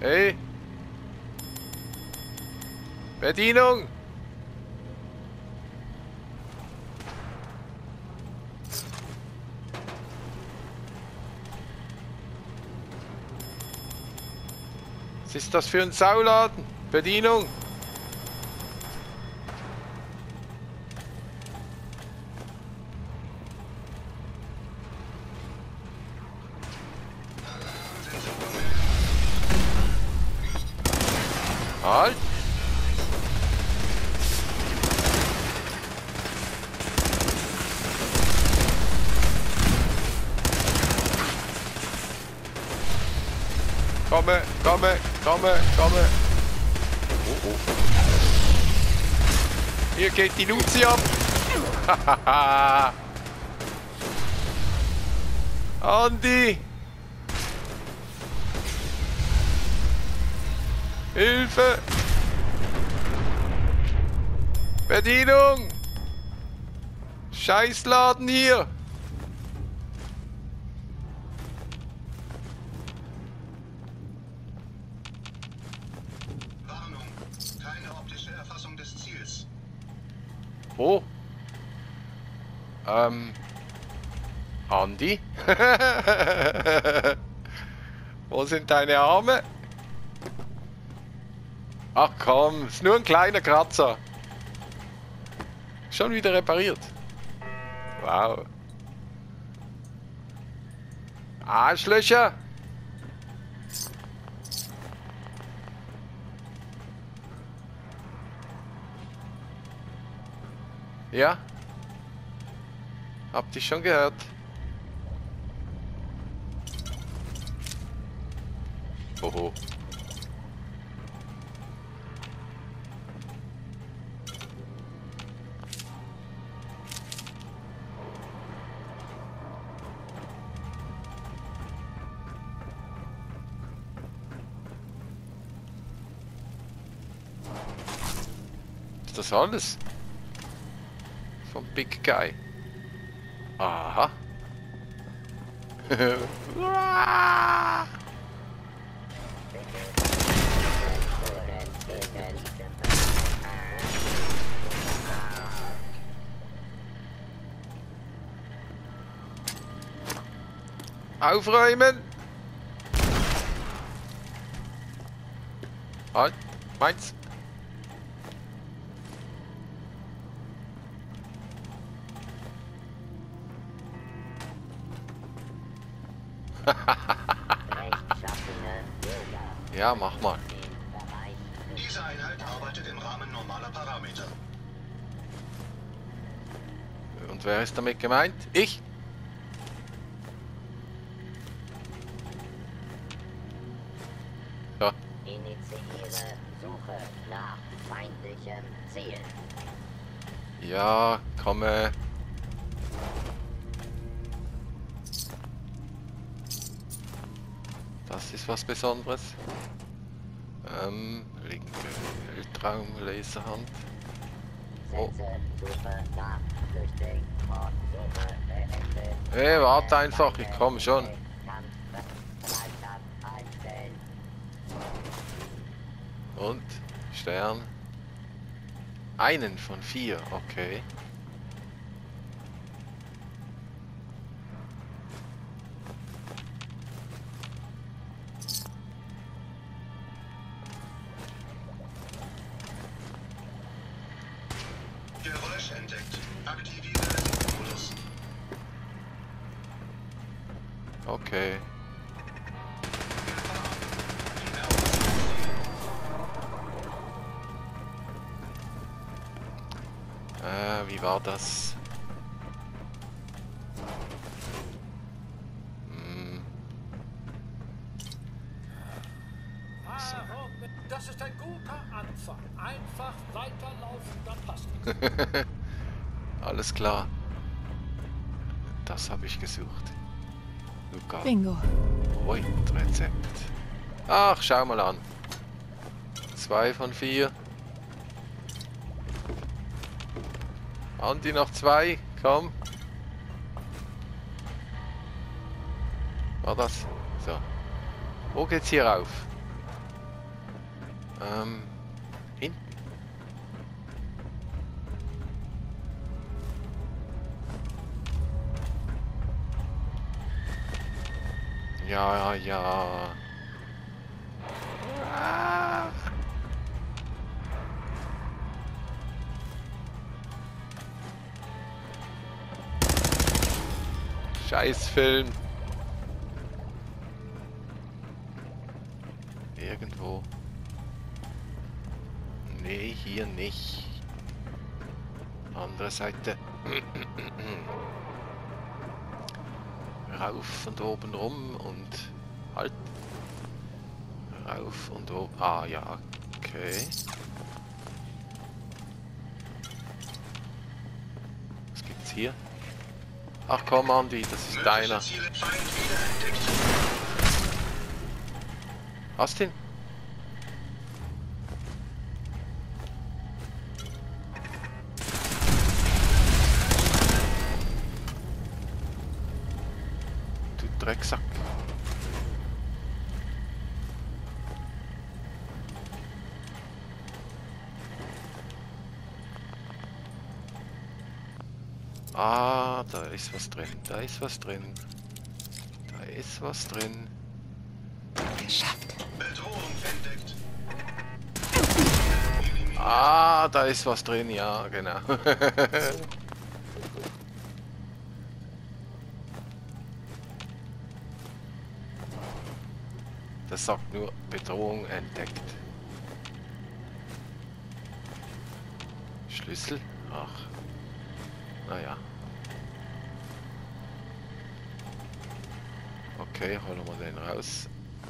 Hey! Bedienung! Was ist das für ein Sauladen? Bedienung! Halt! Komme, komme, komme, komme. Oh, oh. Hier geht die Luzi ab. Andi! Hilfe! Bedienung! Scheißladen hier! Warnung, keine optische Erfassung des Ziels. Wo? Andi? Wo sind deine Arme? Ach komm, ist nur ein kleiner Kratzer. Schon wieder repariert. Wow. Arschlöcher! Ja? Habt ihr schon gehört? Oho. Ist das alles? Vom Big Guy. Aha. Aufräumen! Halt, meins. Ja, mach mal. Diese Einheit arbeitet im Rahmen normaler Parameter. Und wer ist damit gemeint? Ich? Ja. Initiiere Suche nach feindlichem Ziel. Ja, komme. Das ist was Besonderes. Linke Weltraum, Laserhand. Oh. Setze Suche nach Flüchtling und Suche beendet. Hey, warte einfach, ich komme schon. Kampfbereitschaft einstellen. Und? Stern. Einen von 4, okay. Geräusch entdeckt. Aktiviere den Modus. Okay. Wie war das? Das ist ein guter Anfang. Einfach weiterlaufen, dann passt es. Alles klar. Das habe ich gesucht. Luca. Bingo. Rezept. Ach, schau mal an. 2 von 4. Andi noch 2. Komm. War das? So. Wo geht's hier rauf? Hinten. Ja, ja. Ah. Scheiß Film. Irgendwo. Nee, hier nicht. Andere Seite. Rauf und oben rum und halt. Rauf und oben. Ah ja, okay. Was gibt's hier? Ach komm, Andi, das ist deiner. Ziele Feind wiederentdeckt. Hast du ihn? Du Drecksack. Ah, da ist was drin. Da ist was drin. Da ist was drin. Geschafft. Bedrohung entdeckt. Ah, da ist was drin, ja, genau. Das sagt nur Bedrohung entdeckt. Schlüssel? Ach. Naja. Okay, holen wir den raus.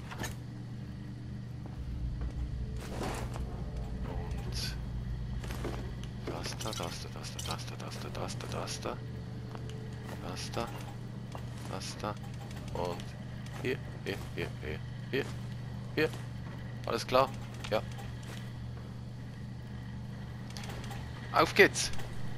Und das da, das da, das da, das da, das da, das da, das da. Das da. Das da. Und hier, hier, hier, hier, hier, hier. Alles klar? Ja. Auf geht's!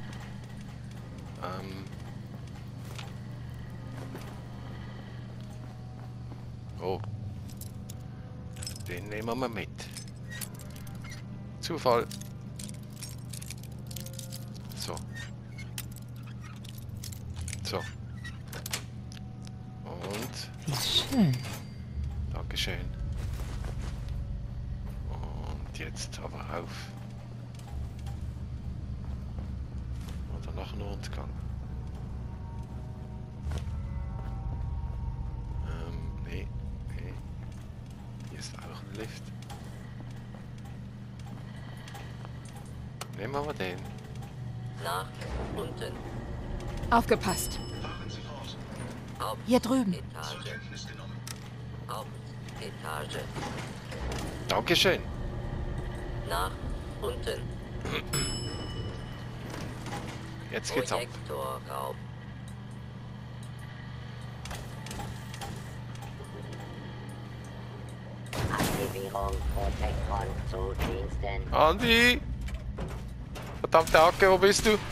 Oh. Den nehmen wir mal mit. Zufall. So. So. Und... Wie schön. Dankeschön. Und jetzt aber auf. Oder noch ein Rundgang. Nee, nee. Hier ist auch ein Lift. Nehmen wir mal den. Nach unten. Aufgepasst. Fahren Sie fort. Hier drüben. Zur Etage. Kenntnis genommen. Hauptetage. Dankeschön. Nach unten. Jetzt geht's ab. Projektorraum. Aktivierung Protekron zu Diensten. Andi! Verdammte Hacke, wo bist du?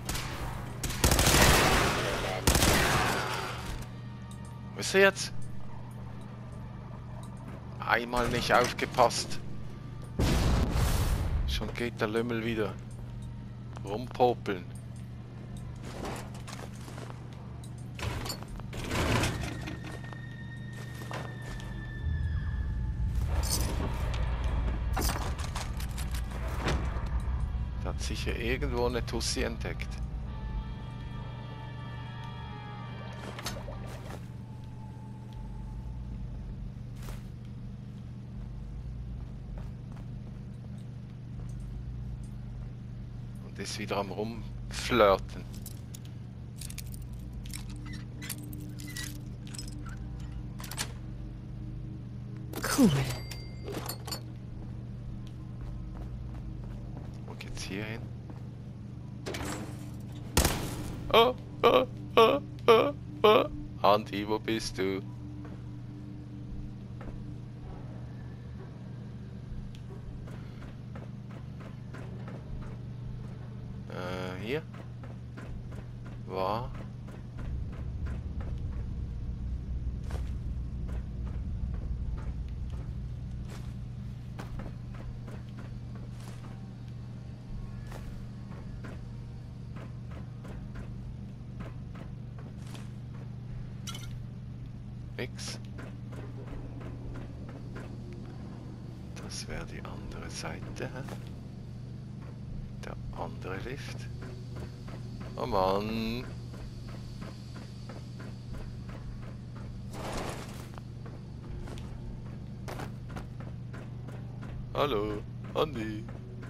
Wo ist er jetzt? Einmal nicht aufgepasst. Schon geht der Lümmel wieder. Rumpopeln. Da hat sicher irgendwo eine Tussi entdeckt. Und ist wieder am Rumflirten. Cool. Wo geht's hier hin? Oh, oh, oh, oh, oh. Andi, wo bist du? Hier? War? Nix. Das wäre die andere Seite. Der andere Lift. Oh Mann. Hallo, Andi.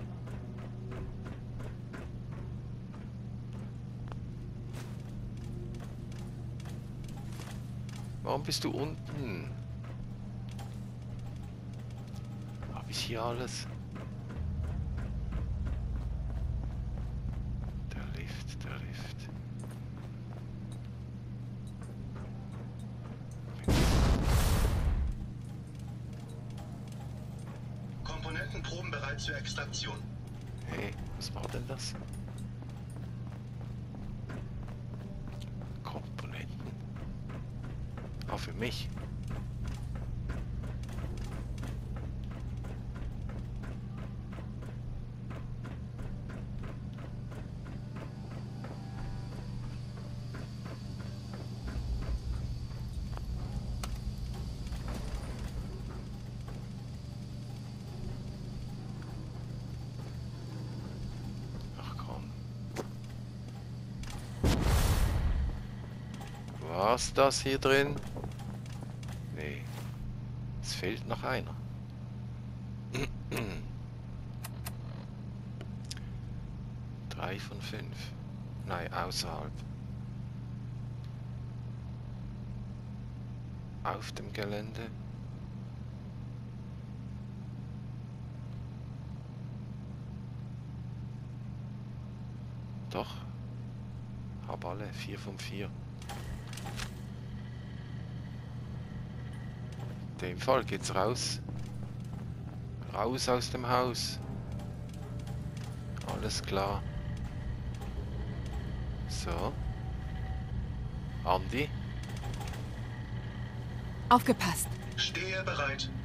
Warum bist du unten? Hab ich hier alles? Der Lift, der Lift. Komponentenproben bereit zur Extraktion. Hey, was war denn das? Komponenten. Auch für mich. Ach komm. War's das hier drin? Nee. Es fehlt noch einer. 3 von 5. Nein, außerhalb. Auf dem Gelände. Doch. Hab alle. 4 von 4. In dem Fall geht's raus. Raus aus dem Haus. Alles klar. So. Andi. Aufgepasst. Stehe bereit.